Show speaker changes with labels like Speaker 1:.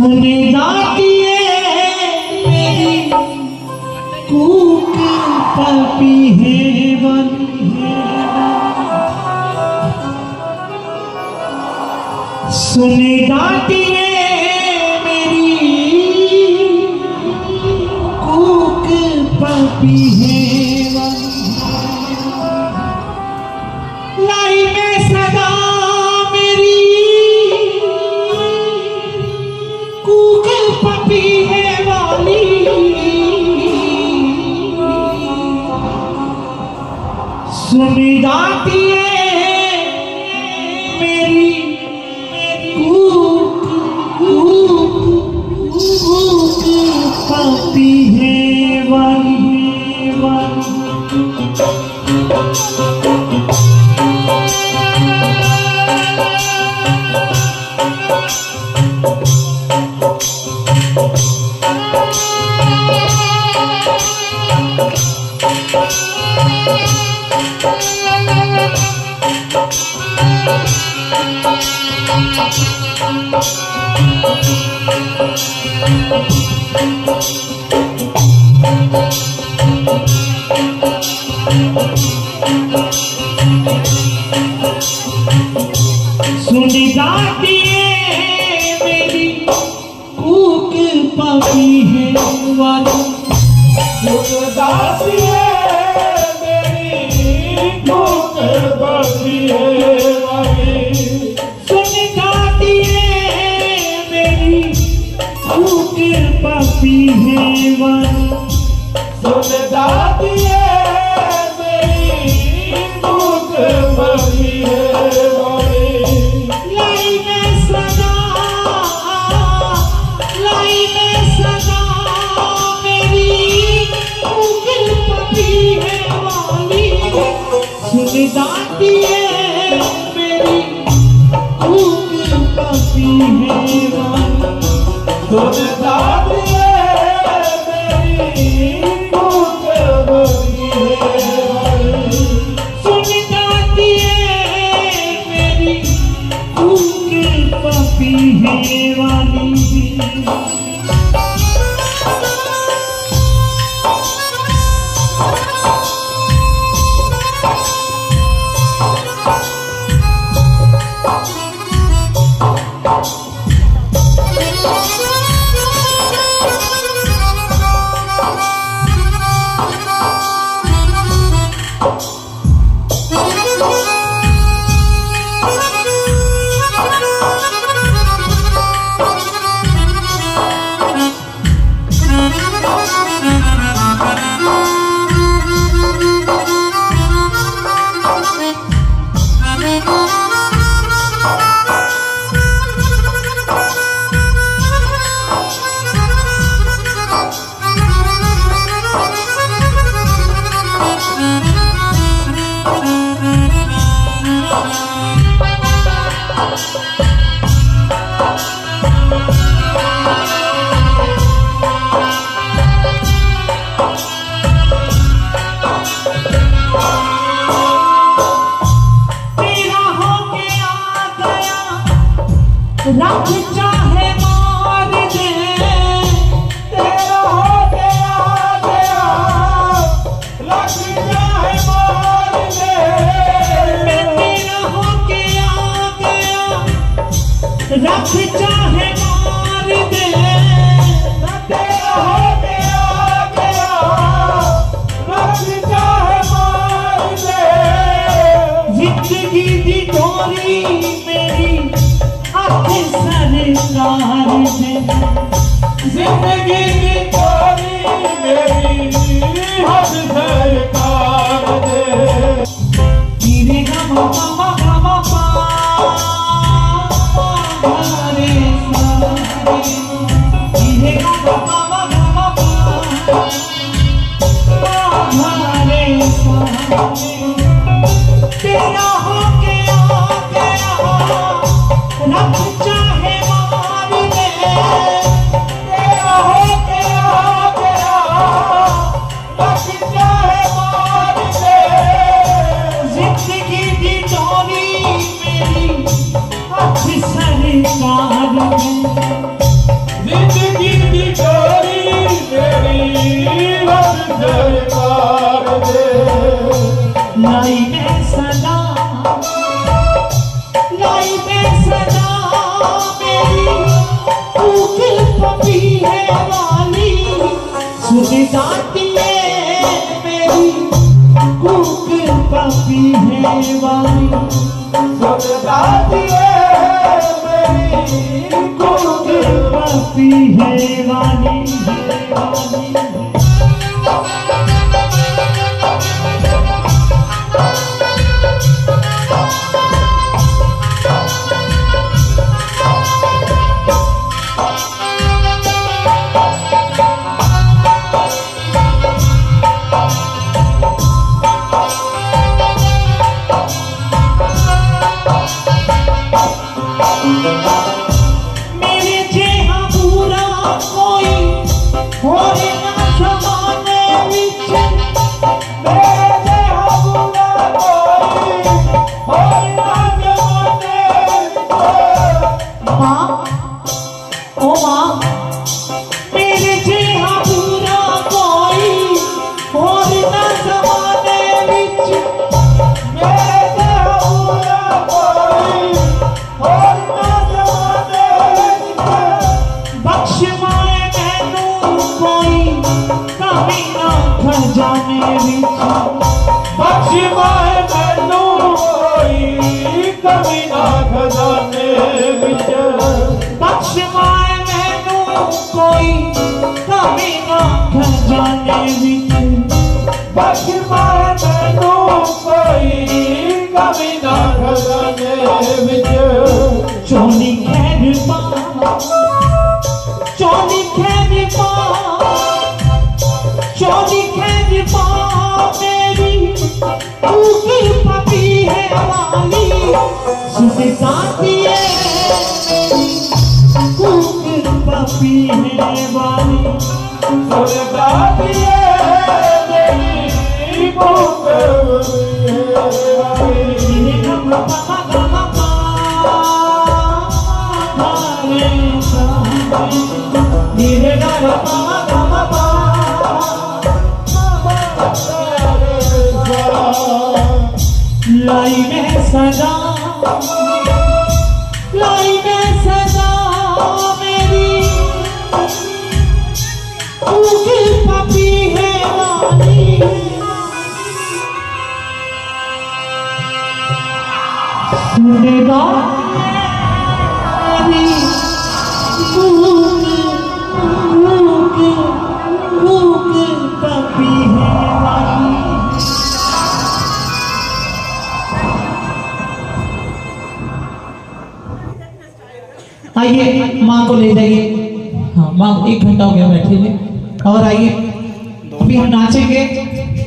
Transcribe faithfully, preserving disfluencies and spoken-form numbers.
Speaker 1: सुने जाती है मेरी कूक पपी है वन सुने जाती है मेरी कूक पपी है वन लाई में सदा मेरी कूक पपी है वाली सुनी जाती है मेरी कूक कूक कूक पपी है वाली वाली सुनी जाती है मेरी कूक पपी है वाली सुनी जाती है मेरी कूक पपी है वाली सुनी जाती है मेरी कूक पपी है वाली सुनी जाती है मेरी कूक पपी है सुनी जाती है मेरी कूक पपी है वाली सुनी जाती है मेरी कूक पपी है वाली सुनी जाती है मेरी कूक पपी है वाली रख चाहे मार दे तेरा हो गया गया रख चाहे मार दे मैं तेरा हो गया गया रख चाहे मार दे तेरा हो गया गया रख चाहे मार दे जिंदगी दी डोरी मेरी सरकार दे जिंदगी की चोरी मेरी हद सरकार दे गिरे गमा गमा गमा पारे सारे गिरे गमा गमा गमा पारे सारे तेरा हो गया गया रख चाहे मार दे तेरा हो गया गया रख चाहे मार दे जिंदगी की डोरी मेरी हथ सरकार है वाली, सुन जाती है मेरी कूक पपी है वाली, सुन जाती है मेरी कूक पपी है वाली, है वाली। मेरे जेहा पूरा कोई होरे ना जमाने विच, मेरे जेहा पूरा कोई होरे ना जमाने विच। मां ओ मां, मेरे जेहा पूरा कोई होरे ना जमाने विच, मेरे जेहा पूरा कोई होरे ना जमाने विच। बख्श माए मैनू कोई कमी ना खजाने विच, बख्श माए मैनू कोई कमी ना खजाने विच, बख्श माए मैनू कोई कमी ना खजाने विच, बख्श माए मैनू कोई कमी ना खजाने विच। चोली खैर पा, चोली खैर पा, चोली खैर पा मेरी कूकी पपी है वाली, सुन जाती है मेरी कूक पपी है वाली, सुन जाती है मेरी कूक पपी है वाली। धीरे गाना पामा गामा पा, लाई में सदा, लाई में सदा मेरी कूक पपी है वाली, सुनेगा मेरी कूक कूक कूक पपी है वाली। आइए माँ को ले जाइए। हाँ माँ, एक घंटा हो गया बैठे हुए, और आइए अभी हम नाचेंगे।